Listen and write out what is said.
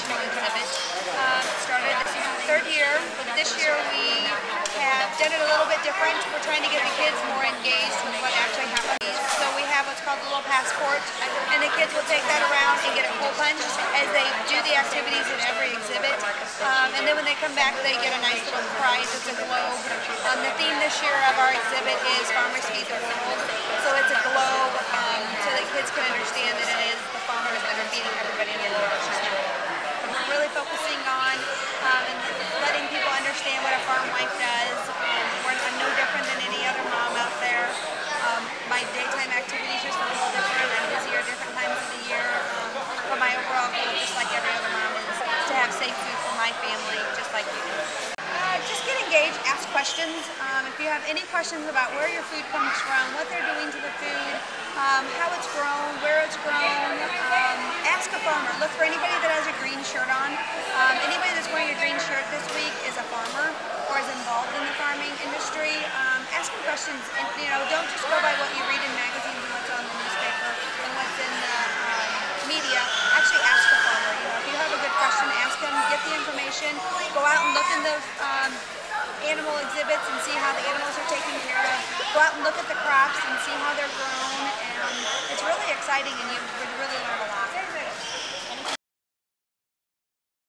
animal exhibit. Started, this is the third year, but this year we have done it a little bit different. We're trying to get the kids more engaged with what actually happens. So we have what's called the little passport, and the kids will take that around and get a hole punch as they do the activities in every exhibit. And then when they come back, they get a nice little prize. It's a globe. The theme this year of our exhibit is Farmers Feed the World. So it's a globe so that kids can understand that it is the farmers that are feeding everybody in the world. We're really focusing on letting people understand what a farm wife does. I'm no different than any other mom out there. My daytime activities just a little different. I'm busier different times of the year. But my overall goal, just like every other mom, is to have safe food for my family, just like you. Just get engaged, ask questions. If you have any questions about where your food comes from, what they're doing to the food, how it's grown, where it's grown, ask a farmer. Look for anybody that has a green shirt on. Anybody that's wearing a green shirt this week is a farmer or is involved in the farming industry. Ask them questions, and don't just go by what you read in magazines and what's on the newspaper and what's in the media. Actually ask the farmer. If you have a good question, ask them, get the information, go out and look in the animal exhibits and see how the animals are taken care of. Go out and look at the crops and see how they're grown, and it's really exciting, and you would really learn a lot.